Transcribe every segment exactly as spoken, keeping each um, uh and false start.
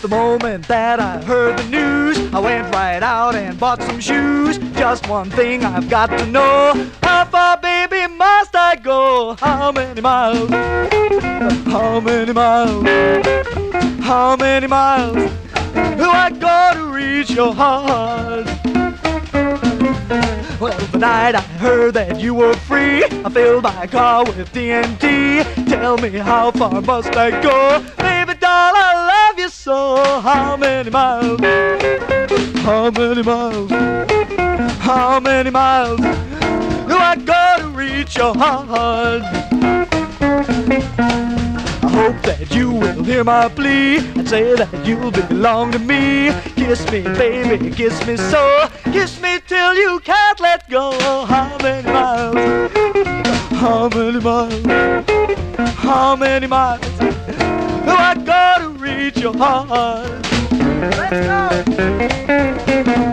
The moment that I heard the news, I went right out and bought some shoes. Just one thing I've got to know: how far, baby, must I go? How many miles? How many miles? How many miles do I go to reach your heart? Well, the night I heard that you were free, I filled my car with T N T. Tell me, how far must I go? Baby doll, I love you so. How many miles? How many miles? How many miles do I go to reach your heart? I hope that you will hear my plea and say that you'll belong to me. Kiss me, baby, kiss me so. Kiss me till you can't let go. How many miles? How many miles? How many miles do I go to reach your heart? Let's go!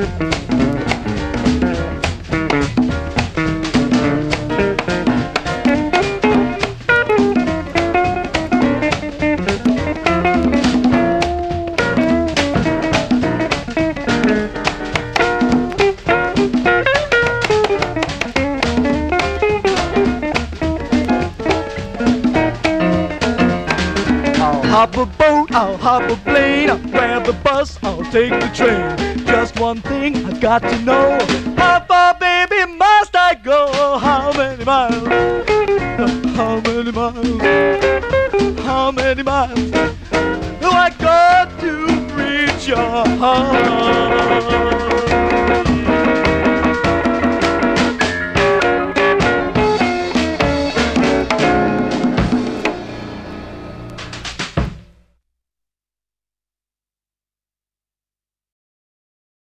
I'll hop a boat, I'll hop a plane, I'll grab the bus, I'll take the train. Just one thing I've got to know: how far, baby, must I go? How many miles? How many miles? How many miles do I got to reach your heart?